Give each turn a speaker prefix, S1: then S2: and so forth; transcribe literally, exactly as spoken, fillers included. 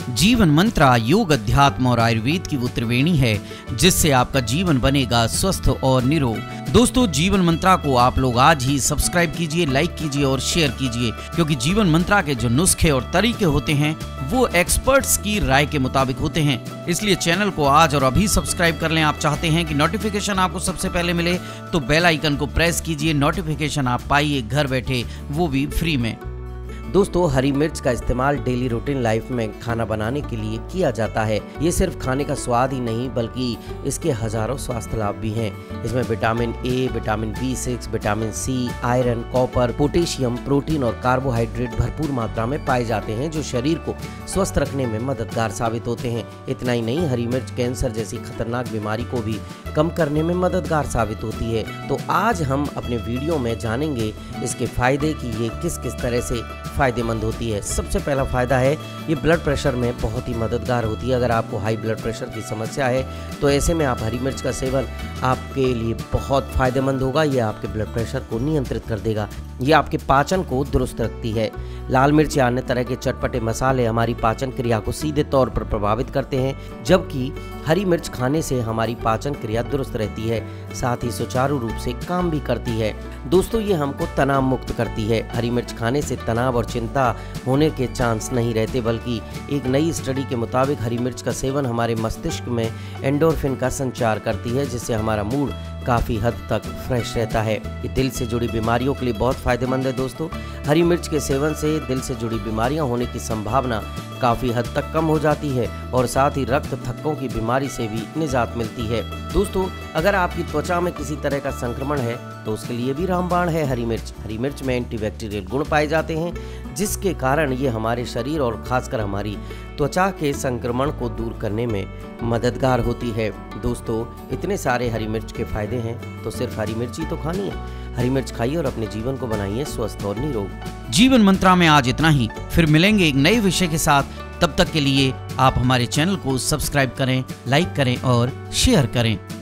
S1: जीवन मंत्रा योग, अध्यात्म और आयुर्वेद की वो त्रिवेणी है जिससे आपका जीवन बनेगा स्वस्थ और निरोग। दोस्तों, जीवन मंत्रा को आप लोग आज ही सब्सक्राइब कीजिए, लाइक कीजिए और शेयर कीजिए, क्योंकि जीवन मंत्रा के जो नुस्खे और तरीके होते हैं वो एक्सपर्ट्स की राय के मुताबिक होते हैं। इसलिए चैनल को आज और अभी सब्सक्राइब कर लें। आप चाहते हैं कि नोटिफिकेशन आपको सबसे पहले मिले तो बेल आइकन को प्रेस कीजिए। नोटिफिकेशन आप पाइए घर बैठे, वो भी फ्री में।
S2: दोस्तों, हरी मिर्च का इस्तेमाल डेली रूटीन लाइफ में खाना बनाने के लिए किया जाता है। ये सिर्फ खाने का स्वाद ही नहीं बल्कि इसके हजारों स्वास्थ्य लाभ भी हैं। इसमें vitamin A, vitamin B six, vitamin C, iron, copper, potassium, protein और कार्बोहाइड्रेट भरपूर मात्रा में पाए जाते हैं जो शरीर को स्वस्थ रखने में मददगार साबित होते हैं। इतना ही नहीं, हरी मिर्च कैंसर जैसी खतरनाक बीमारी को भी कम करने में मददगार साबित होती है। तो आज हम अपने वीडियो में जानेंगे इसके फायदे कि ये किस किस तरह से फायदेमंद होती है। सबसे पहला फायदा है, ये ब्लड प्रेशर में बहुत ही मददगार होती है। अगर आपको हाई ब्लड प्रेशर की समस्या है तो ऐसे में आप हरी मिर्च का सेवन आपके लिए बहुत फायदेमंद होगा। ये आपके ब्लड प्रेशर को नियंत्रित कर देगा। ये आपके पाचन को दुरुस्त रखती है। लाल मिर्च या अन्य तरह के चटपटे मसाले हमारी पाचन क्रिया को सीधे तौर पर प्रभावित करते हैं, जबकि हरी मिर्च खाने से हमारी पाचन क्रिया दुरुस्त रहती है, साथ ही सुचारू रूप से काम भी करती है। दोस्तों, ये हमको तनाव मुक्त करती है। हरी मिर्च खाने से तनाव और चिंता होने के चांस नहीं रहते, बल्कि एक नई स्टडी के मुताबिक हरी मिर्च का सेवन हमारे मस्तिष्क में एंडोर्फिन का संचार करती है, जिससे हमारा मूड काफ़ी हद तक फ्रेश रहता है। ये दिल से जुड़ी बीमारियों के लिए बहुत फायदेमंद है। दोस्तों, हरी मिर्च के सेवन से दिल से जुड़ी बीमारियां होने की संभावना काफ़ी हद तक कम हो जाती है और साथ ही रक्त थक्कों की बीमारी से भी निजात मिलती है। दोस्तों, अगर आपकी त्वचा में किसी तरह का संक्रमण है तो उसके लिए भी रामबाण है हरी मिर्च। हरी मिर्च में एंटीबैक्टीरियल गुण पाए जाते हैं, जिसके कारण ये हमारे शरीर और खासकर हमारी त्वचा के संक्रमण को दूर करने में मददगार होती है। दोस्तों, इतने सारे हरी मिर्च के फायदे हैं तो सिर्फ हरी मिर्च ही तो खानी है। हरी मिर्च खाइए और अपने जीवन को बनाइए स्वस्थ और निरोग।
S1: जीवन मंत्रा में आज इतना ही, फिर मिलेंगे एक नए विषय के साथ। तब तक के लिए आप हमारे चैनल को सब्सक्राइब करें, लाइक करें और शेयर करें।